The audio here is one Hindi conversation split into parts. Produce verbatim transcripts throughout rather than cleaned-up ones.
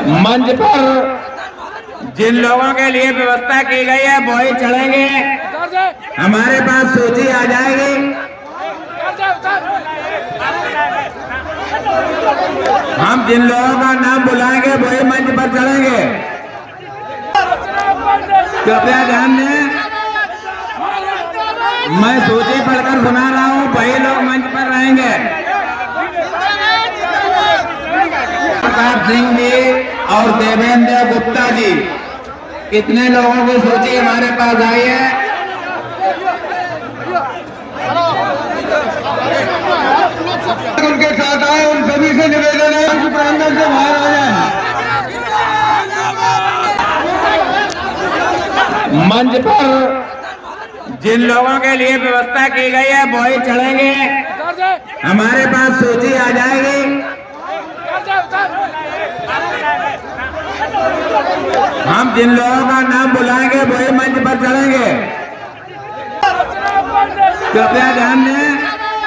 मंच पर जिन लोगों के लिए व्यवस्था की गई है वो ही चढ़ेंगे। हमारे पास सूची आ जाएगी। हम जिन लोगों का नाम बुलाएंगे वही मंच पर चढ़ेंगे। कृपया ध्यान दें, मैं सूची पढ़कर सुना रहा हूँ, वही लोग मंच पर रहेंगे। प्रताप सिंह जी और देवेंद्र गुप्ता जी, कितने लोगों की सूची हमारे पास आई है? उनके साथ आए, उन सभी से निवेदन है कि अंदर से बाहर आ जाए। मंच पर जिन लोगों के लिए व्यवस्था की गई है वो ही चढ़ेंगे। हमारे पास सूची आ जाएगी। हम जिन लोगों का नाम बुलाएंगे वही मंच पर चढ़ेंगे। कृपया ध्यान दें,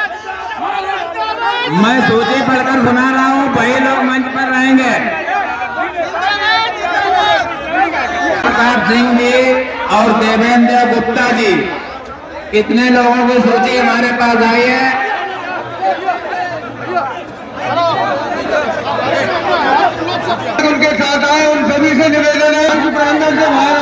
मैं सूची पढ़कर सुना रहा हूँ, वही लोग मंच पर रहेंगे। प्रताप सिंह जी और देवेंद्र गुप्ता जी, कितने लोगों की सूची हमारे पास आई है? उनके साथ आए, उन सभी से निवेदन है कि अंदर से बाहर